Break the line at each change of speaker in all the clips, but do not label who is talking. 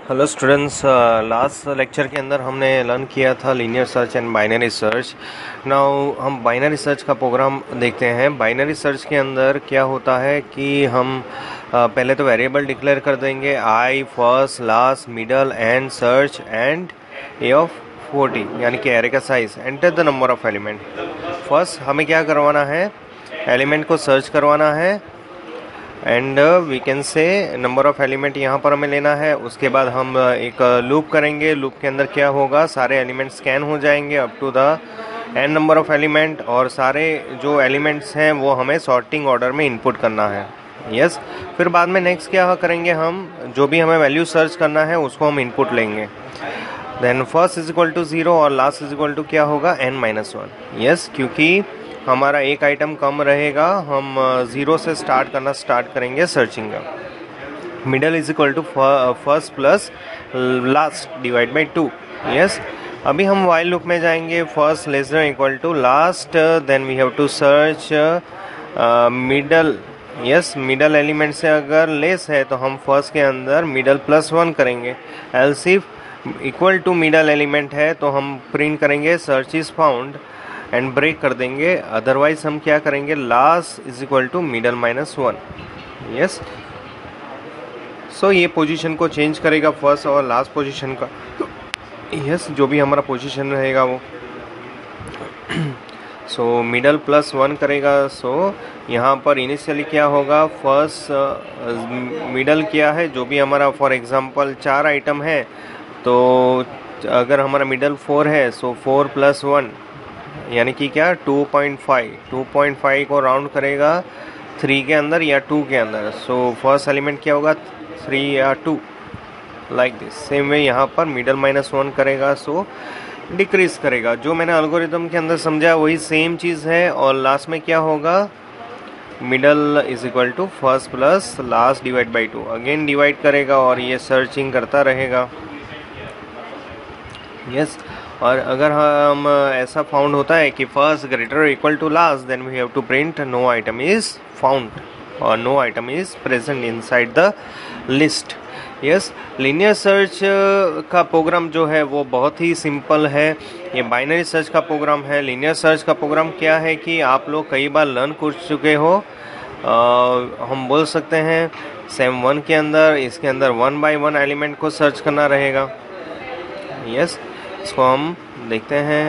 Hello students, last lecture के अंदर हमने लर्न किया था linear search and binary search. Now हम बाइनरी सर्च का प्रोग्राम देखते हैं। बाइनरी सर्च के अंदर क्या होता है कि हम पहले तो वेरिएबल डिक्लेयर कर देंगे I, first, last, middle, and, search and a of 40, यानी कि एरे का size. Enter the number of element. First हमें क्या करवाना है, एलिमेंट को सर्च करवाना है and we can say number of element यहाँ पर हमें लेना है। उसके बाद हम एक लूप करेंगे। लूप के अंदर क्या होगा, सारे एलिमेंट स्कैन हो जाएंगे up to the n number of element, और सारे जो एलिमेंट्स हैं वो हमें सॉर्टिंग ऑर्डर में इनपुट करना है। यस फिर बाद में नेक्स्ट क्या करेंगे, हम जो भी हमें वैल्यू सर्च करना है उसको हम इनपुट लेंगे। Then first is equal to 0 और लास्ट इज इक्वल टू क्या होगा, n-1। यस क्योंकि हमारा एक आइटम कम रहेगा, हम 0 से स्टार्ट करेंगे सर्चिंग का। Middle is equal to first plus last divide by 2। Yes अभी हम वाइल लूप में जाएंगे। First less than equal to last, then we have to search middle. Yes middle element से अगर लेस है तो हम फर्स्ट के अंदर मिडल प्लस 1 करेंगे। Else if equal to middle element है तो हम प्रिंट करेंगे search is found and break कर देंगे। अदरवाइज हम क्या करेंगे, last is equal to middle -1। Yes so ये पोजीशन को चेंज करेगा फर्स्ट और लास्ट पोजीशन का। यस जो भी हमारा पोजीशन रहेगा वो सो मिडल +1 करेगा। सो यहाँ पर इनिशियली क्या होगा, फर्स्ट मिडल क्या है, जो भी हमारा फॉर एग्जांपल 4 आइटम है तो अगर हमारा मिडल 4 है सो 4 + 1 यानी कि क्या 2.5 को राउंड करेगा 3 के अंदर या 2 के अंदर। सो फर्स्ट एलिमेंट क्या होगा, 3 या 2, लाइक दिस। सेम वे यहाँ पर मिडल -1 करेगा सो डिक्रीज करेगा। जो मैंने एल्गोरिथम के अंदर समझा वही सेम चीज़ है। और लास्ट में क्या होगा, middle is equal to first plus last divide by 2, again divide करेगा और ये सर्चिंग करता रहेगा। यस और अगर हम ऐसा फाउंड होता है कि first greater equal to last, then we have to print no item is found और no item is present inside the list. Yes linear search का प्रोग्राम जो है वो बहुत ही सिंपल है। ये बाइनरी सर्च का प्रोग्राम है। लीनियर सर्च का प्रोग्राम क्या है कि आप लोग कई बार लर्न कर चुके हो। हम बोल सकते हैं सेम 1 के अंदर, इसके अंदर 1 by 1 एलिमेंट को सर्च करना रहेगा। यस इसको हम देखते हैं।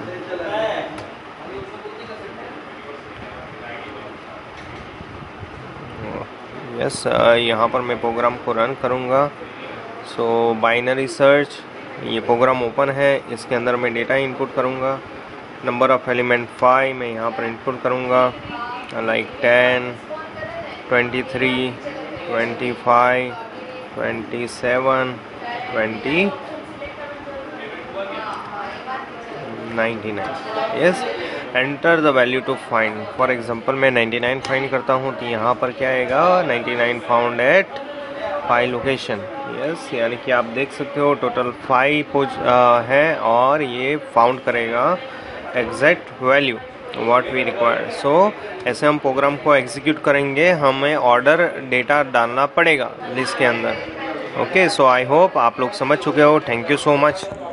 यस यहाँ पर मैं प्रोग्राम को रन करूँगा। सो बाइनरी सर्च ये प्रोग्राम ओपन है, इसके अंदर मैं डेटा इनपुट करूँगा। नंबर ऑफ एलिमेंट 5 मैं यहाँ पर इनपुट करूँगा, like 10, 23, 25, 27, 20, 99। Yes enter the value to find. For example मैं 99 फाइंड करता हूँ तो यहाँ पर क्या आएगा, 99 फाउंड एट 5 लोकेशन। यस यानी कि आप देख सकते हो टोटल 5 है और ये फाउंड करेगा exact value what we require. So ऐसे हम प्रोग्राम को एग्जीक्यूट करेंगे, हमें ऑर्डर डेटा डालना पड़ेगा लिस्ट के अंदर। ओके सो आई होप आप लोग समझ चुके हो। Thank you so much.